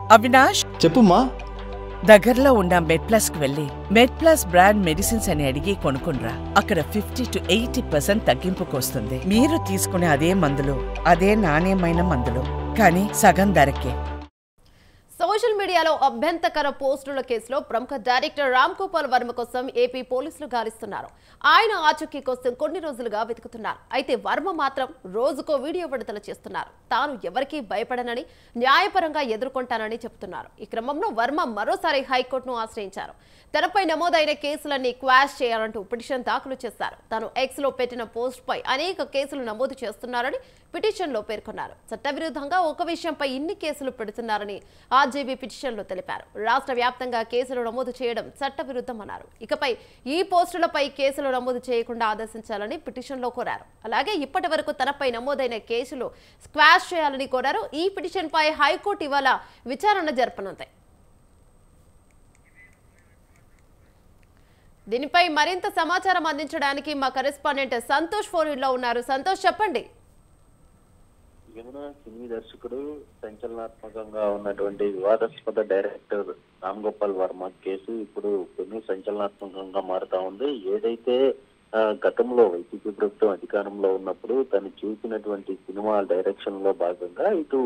అవినాష్ చెప్పుమా. దగ్గరలో ఉన్న మెడ్ప్లస్ కు వెళ్ళి మెడ్ప్లస్ బ్రాండ్ మెడిసిన్స్ అని అడిగి కొనుక్కునరా. అక్కడ 50 to 80% తగ్గింపుకు వస్తుంది. మీరు తీసుకునే అదే మందులు, అదే నాణ్యమైన మందులు, కానీ సగం ధరకే. సోషల్ మీడియాలో అభ్యంతకర పోస్టుల కేసులో ప్రముఖ డైరెక్టర్ రామ్ గోపాల్ వర్మ కోసం ఏపీ పోలీసులు గాలిస్తున్నారు. ఆయన ఆచూకీ కోసం కొన్ని రోజులుగా వెతుకుతున్నారు. అయితే వర్మ మాత్రం రోజుకో వీడియో విడుదల చేస్తున్నారు. తాను ఎవరికీ భయపడనని, న్యాయపరంగా ఎదుర్కొంటానని చెబుతున్నారు. ఈ క్రమంలో వర్మ మరోసారి హైకోర్టును ఆశ్రయించారు. తనపై నమోదైన కేసులన్నీ క్వాష్ చేయాలంటూ పిటిషన్ దాఖలు చేశారు. తాను ఎక్స్ లో పెట్టిన పోస్ట్ పై అనేక కేసులు నమోదు చేస్తున్నారని పిటిషన్ లో పేర్కొన్నారు. చట్టవిరుద్ధంగా ఒక విషయంపై ఇన్ని కేసులు పెడుతున్నారని ఆర్జేబీ పిటిషన్ లో తెలిపారు. రాష్ట్ర వ్యాప్తంగా కేసులు నమోదు చేయడం చట్టవిరుద్ధమన్నారు. ఇకపై ఈ పోస్టులపై కేసులు నమోదు చేయకుండా ఆదేశించాలని పిటిషన్ లో కోరారు. అలాగే ఇప్పటి వరకు తనపై నమోదైన కేసులు స్క్వాష్ చేయాలని కోరారు. ఈ పిటిషన్ పై హైకోర్టు ఇవాళ విచారణ జరపనుంది. దీనిపై మరింత సమాచారం అందించడానికి మా కరెస్పాండెంట్ సంతోష్ ఫోన్లో ఉన్నారు. సంతోష్, చెప్పండి. సినీ దర్శకుడు సంచలనాత్మకంగా ఉన్నటువంటి వివాదాస్పద డైరెక్టర్ రామ్ గోపాల్ వర్మ కేసు ఇప్పుడు కొన్ని సంచలనాత్మకంగా మారుతా ఉంది. ఏదైతే గతంలో వైసీపీ ప్రభుత్వం అధికారంలో ఉన్నప్పుడు తను చూసినటువంటి సినిమా డైరెక్షన్ లో భాగంగా ఇటు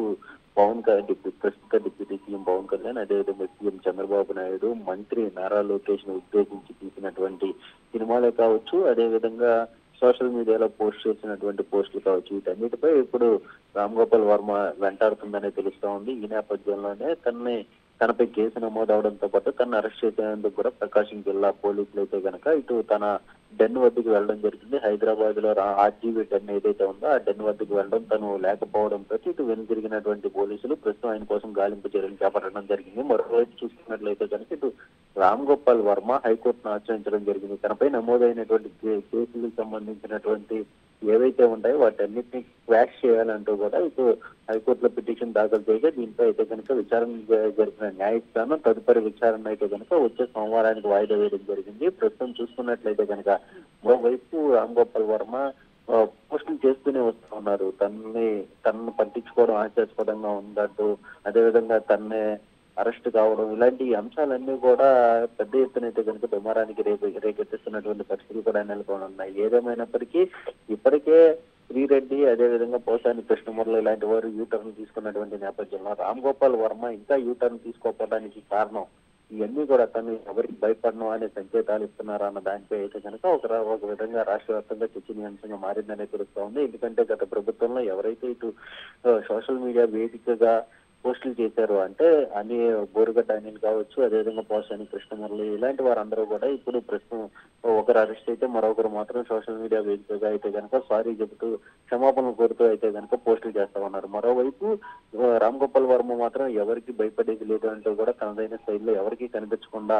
ప్రస్తుత డిప్యూటీ సీఎం పవన్ కళ్యాణ్, అదేవిధంగా సీఎం చంద్రబాబు నాయుడు, మంత్రి నారా లోకేష్ ను ఉద్దేశించి తీసినటువంటి సినిమాలే కావచ్చు, అదేవిధంగా సోషల్ మీడియాలో పోస్ట్ చేసినటువంటి పోస్టులు కావచ్చు, వీటన్నిటిపై ఇప్పుడు రామ్ గోపాల్ వర్మ వెంటాడుతుందనే తెలుస్తా ఉంది. ఈ నేపథ్యంలోనే తనపై కేసు నమోదవడంతో పాటు తనను అరెస్ట్ చేసేందుకు కూడా ప్రకాశం జిల్లా పోలీసులు అయితే కనుక ఇటు తన డెన్ వద్దకు వెళ్ళడం జరిగింది. హైదరాబాద్ లో ఆర్జీబీ డెన్ ఏదైతే ఉందో ఆ డెన్ వద్దకు వెళ్ళడం తను లేకపోవడంతో ఇటు వెనుదిరిగినటువంటి పోలీసులు ప్రస్తుతం ఆయన కోసం గాలింపు చర్యలు చేపట్టడం జరిగింది. మరోవైపు చూసుకున్నట్లయితే కనుక ఇటు రామ్ గోపాల్ వర్మ హైకోర్టును ఆశ్రయించడం జరిగింది. తనపై నమోదైనటువంటి కేసులకు సంబంధించినటువంటి ఏవైతే ఉంటాయో వాటన్నిటిని క్వాష్ చేయాలంటూ కూడా ఇటు హైకోర్టులో పిటిషన్ దాఖలు చేయగా దీనిపై అయితే కనుక విచారణ జరిపిన న్యాయస్థానం తదుపరి విచారణ అయితే కనుక వచ్చే సోమవారానికి వాయిదా వేయడం జరిగింది. ప్రస్తుతం చూసుకున్నట్లయితే కనుక మరోవైపు రామ్ గోపాల్ వర్మ పోస్టులు చేస్తూనే వస్తూ ఉన్నారు. తనను పట్టించుకోవడం హాస్యాస్పదంగా ఉందంటూ, అదేవిధంగా తన్నే అరెస్ట్ కావడం, ఇలాంటి అంశాలన్నీ కూడా పెద్ద ఎత్తున అయితే కనుక దుమారానికి రేకెత్తిస్తున్నటువంటి పరిస్థితులు కూడా నెలకొని ఉన్నాయి. ఏదేమైనప్పటికీ ఇప్పటికే శ్రీరెడ్డి, అదేవిధంగా పోసాని కృష్ణమురళి ఇలాంటి వారు యూటర్న్ తీసుకున్నటువంటి నేపథ్యంలో రామ్ గోపాల్ వర్మ ఇంకా యూటర్న్ తీసుకోకపోవడానికి కారణం ఇవన్నీ కూడా తను ఎవరికి భయపడను అనే సంకేతాలు ఇస్తున్నారు అన్న దానిపై అయితే కనుక ఒక విధంగా రాష్ట్ర వ్యాప్తంగా చర్చనీయాంశంగా మారిందనే తెలుస్తా ఉంది. ఎందుకంటే గత ప్రభుత్వంలో ఎవరైతే ఇటు సోషల్ మీడియా వేదికగా పోస్టులు చేశారు అంటే బోరుగడ్డ అనిల్ కావచ్చు, అదేవిధంగా పోసాని కృష్ణమురళి ఇలాంటి వారందరూ కూడా ఇప్పుడు ప్రస్తుతం ఒకరు అరెస్ట్ అయితే మరొకరు మాత్రం సోషల్ మీడియా వేదికగా అయితే కనుక సారీ చెబుతూ క్షమాపణలు కోరుతూ అయితే కనుక పోస్టులు చేస్తా ఉన్నారు. మరోవైపు రామ్ గోపాల్ వర్మ మాత్రం ఎవరికి భయపడేది లేదు అంటూ కూడా తనదైన శైలిలో ఎవరికి కనిపించకుండా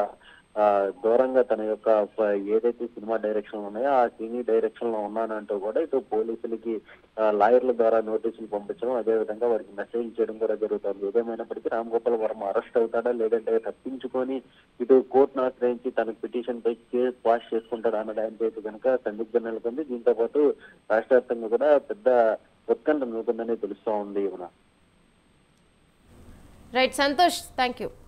దూరంగా తన యొక్క ఏదైతే సినిమా డైరెక్షన్ ఉన్నాయో ఆ సినీ డైరెక్షన్ లో ఉన్నానంటూ కూడా ఇటు పోలీసులకి లాయర్ల ద్వారా నోటీసులు పంపించడం, అదేవిధంగా వారికి మెసేజ్ చేయడం కూడా జరుగుతుంది. ఏదేమైనప్పటికీ రామ్ గోపాల్ వర్మ అరెస్ట్ అవుతాడా లేదంటే తప్పించుకొని ఇటు కోర్టును ఆశ్రయించి తన పిటిషన్ పై కేసు పాస్ చేసుకుంటాడా అన్న దానిపై అయితే కనుక సందిగ్ధం నెలకొంది. దీంతో పాటు రాష్ట్ర వ్యాప్తంగా కూడా పెద్ద ఉత్కంఠ నెలకొందని తెలుస్తా ఉంది. Right Santosh, thank you.